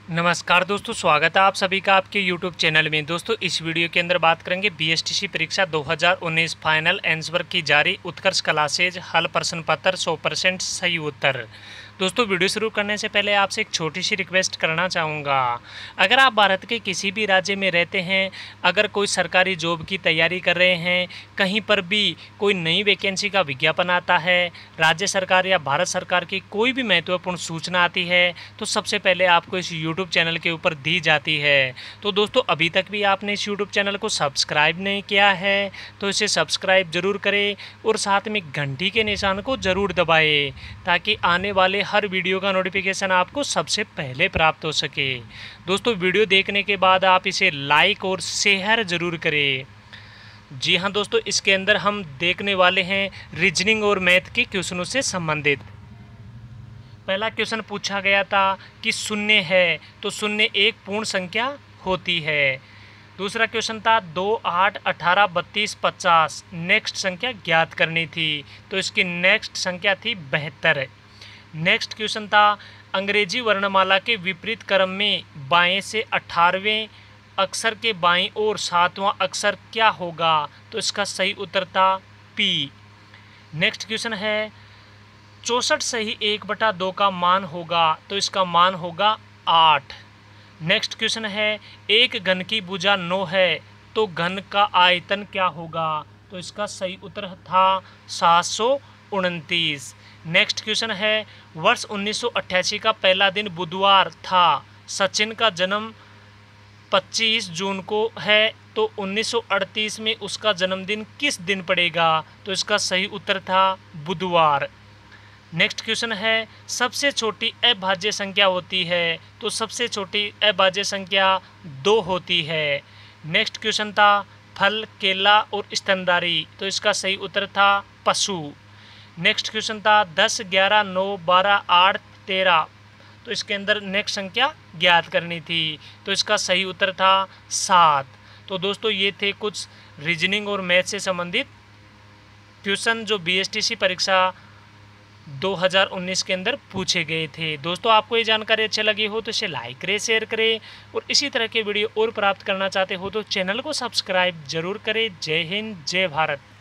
नमस्कार दोस्तों, स्वागत है आप सभी का आपके YouTube चैनल में। दोस्तों इस वीडियो के अंदर बात करेंगे बीएसटीसी परीक्षा 2019 फाइनल आंसर की जारी उत्कर्ष क्लासेज हल प्रश्न पत्र 100% सही उत्तर। दोस्तों वीडियो शुरू करने से पहले आपसे एक छोटी सी रिक्वेस्ट करना चाहूँगा। अगर आप भारत के किसी भी राज्य में रहते हैं, अगर कोई सरकारी जॉब की तैयारी कर रहे हैं, कहीं पर भी कोई नई वैकेंसी का विज्ञापन आता है, राज्य सरकार या भारत सरकार की कोई भी महत्वपूर्ण सूचना आती है, तो सबसे पहले आपको इस यूट्यूब चैनल के ऊपर दी जाती है। तो दोस्तों अभी तक भी आपने इस यूट्यूब चैनल को सब्सक्राइब नहीं किया है तो इसे सब्सक्राइब जरूर करें और साथ में घंटी के निशान को ज़रूर दबाएं, ताकि आने वाले हर वीडियो का नोटिफिकेशन आपको सबसे पहले प्राप्त हो सके। दोस्तों वीडियो देखने के बाद आप इसे लाइक और शेयर ज़रूर करें। जी हाँ दोस्तों, इसके अंदर हम देखने वाले हैं रीजनिंग और मैथ के क्वेश्चनों से संबंधित। पहला क्वेश्चन पूछा गया था कि शून्य है तो शून्य एक पूर्ण संख्या होती है। दूसरा क्वेश्चन था 2, 8, 18, 32, 50 नेक्स्ट संख्या ज्ञात करनी थी, तो इसकी नेक्स्ट संख्या थी 72। नेक्स्ट क्वेश्चन था अंग्रेजी वर्णमाला के विपरीत क्रम में बाएं से 18वें अक्षर के बाईं ओर 7वां अक्षर क्या होगा, तो इसका सही उत्तर था पी। नेक्स्ट क्वेश्चन है 64 सही 1/2 का मान होगा, तो इसका मान होगा 8। नेक्स्ट क्वेश्चन है एक घन की भुजा 9 है तो घन का आयतन क्या होगा, तो इसका सही उत्तर था 729। नेक्स्ट क्वेश्चन है वर्ष 1988 का पहला दिन बुधवार था, सचिन का जन्म 25 जून को है, तो 1938 में उसका जन्मदिन किस दिन पड़ेगा, तो इसका सही उत्तर था बुधवार। नेक्स्ट क्वेश्चन है सबसे छोटी अभाज्य संख्या होती है, तो सबसे छोटी अभाज्य संख्या 2 होती है। नेक्स्ट क्वेश्चन था फल, केला और स्तनधारी, तो इसका सही उत्तर था पशु। नेक्स्ट क्वेश्चन था 10, 11, 9, 12, 8, 13, तो इसके अंदर नेक्स्ट संख्या ज्ञात करनी थी, तो इसका सही उत्तर था 7। तो दोस्तों ये थे कुछ रीजनिंग और मैथ से संबंधित क्वेश्चन जो बीएसटीसी परीक्षा 2019 के अंदर पूछे गए थे। दोस्तों आपको ये जानकारी अच्छी लगी हो तो इसे लाइक करें, शेयर करें और इसी तरह के वीडियो और प्राप्त करना चाहते हो तो चैनल को सब्सक्राइब जरूर करें। जय हिंद, जय भारत।